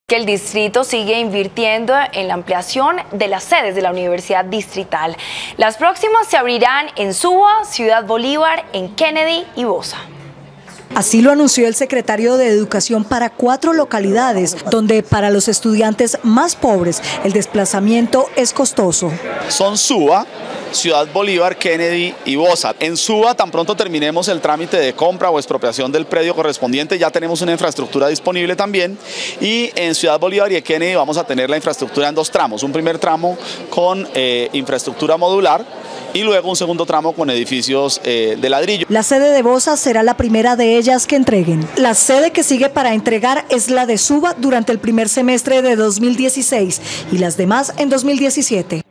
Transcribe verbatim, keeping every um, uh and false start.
Que el distrito sigue invirtiendo en la ampliación de las sedes de la Universidad Distrital. Las próximas se abrirán en Suba, Ciudad Bolívar, en Kennedy y Bosa. Así lo anunció el secretario de Educación para cuatro localidades, donde para los estudiantes más pobres el desplazamiento es costoso. Son Suba, Ciudad Bolívar, Kennedy y Bosa. En Suba, tan pronto terminemos el trámite de compra o expropiación del predio correspondiente, ya tenemos una infraestructura disponible también. Y en Ciudad Bolívar y en Kennedy vamos a tener la infraestructura en dos tramos. Un primer tramo con eh, infraestructura modular y luego un segundo tramo con edificios eh, de ladrillo. La sede de Bosa será la primera de ellas que entreguen. La sede que sigue para entregar es la de Suba durante el primer semestre de dos mil dieciséis y las demás en dos mil diecisiete.